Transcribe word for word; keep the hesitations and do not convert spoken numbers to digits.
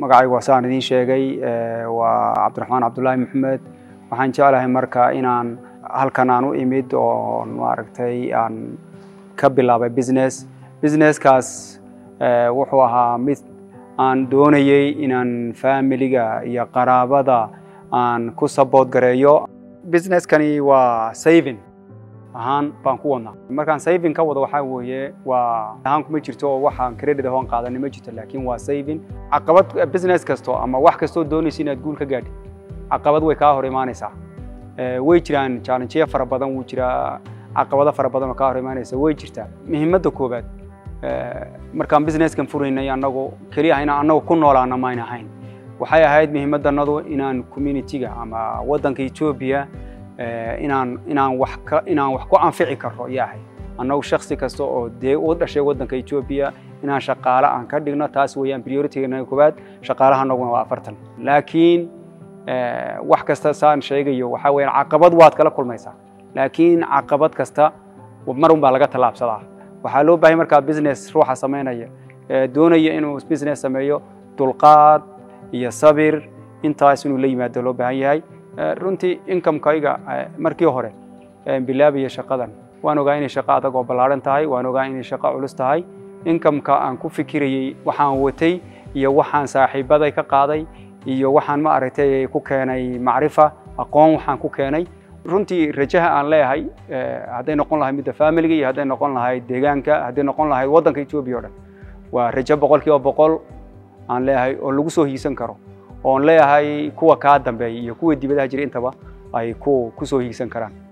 magacay wasaan idin sheegay waa Cabdiraxmaan Cabdullaahi Maxamed waxaan jeclahay marka inaan halkan aan u imid oo maaragtay aan ka bilaabay business business kaas wuxuu ahaa mid aan doonayay inaan family-ga iyo qaraabada aan ku support gareeyo business kani waa saving ahaan baan ku wadnaa markaan saving ka wado waxa weeye waa ahaan kuma jirto waxaan credit ahoon qaadan ma jirto laakiin waa saving caqabad business kasto ama wax kasto doonaysi inaad guul ka gaadhi caqabad way ka hor imaanaysaa ee way jiraan challenge fara badan wuu jira caqabado fara badan oo ka hor imaanaysa way jirtaa muhiimadda koobaad ee markaan business kan furaynay anagu kaliya inaan anagu ku noolaana ma ahayn waxay ahayd muhiimaddanadu inaan community-ga ama wadanka Ethiopia inaan inaan wax ka inaan wax ku anfici karo yahay anagu shakhsi kasto oo dee u dhashay wadanka Ethiopia inaan shaqaale aan ka dhigno taas weeyaan priority-ga koobaad shaqaalaha anaguna waa afartan laakiin wax kasta saan sheegayo waxa weeyaan caqabad waad kala kulmaysaa laakiin caqabad kasta mar un baa laga talaabsadaa waxa loo baahay marka business ruuxa sameynaya doonaya inuu business sameeyo dulqaad iyo sabir intaas inuu la yimaado loo baahan yahay runtii income-kayga markii hore bilaabay shaqadan waan ogaa inay shaqo adag oo balaaran tahay waan ogaa inay shaqo culus tahay income-ka aan ku fikirayay waxaan watay iyo waxaan saaxiibaday ka qaaday iyo waxaan ma aragtay ku keenay macrifa aqoon waxaan ku keenay runtii rajaha aan leeyahay haday noqon lahayd mid family-ga iyo haday noqon lahayd deegaanka haday noqon lahayd wadanka Ethiopia oo dhan waa rajo boqolkiiba boqol aan leeyahay oo lagu soo hiisan karo oo leeyahay kuwa ka dambeeyay iyo kuwa dibadaha jira intaba ay ku ku soo hiisan karaan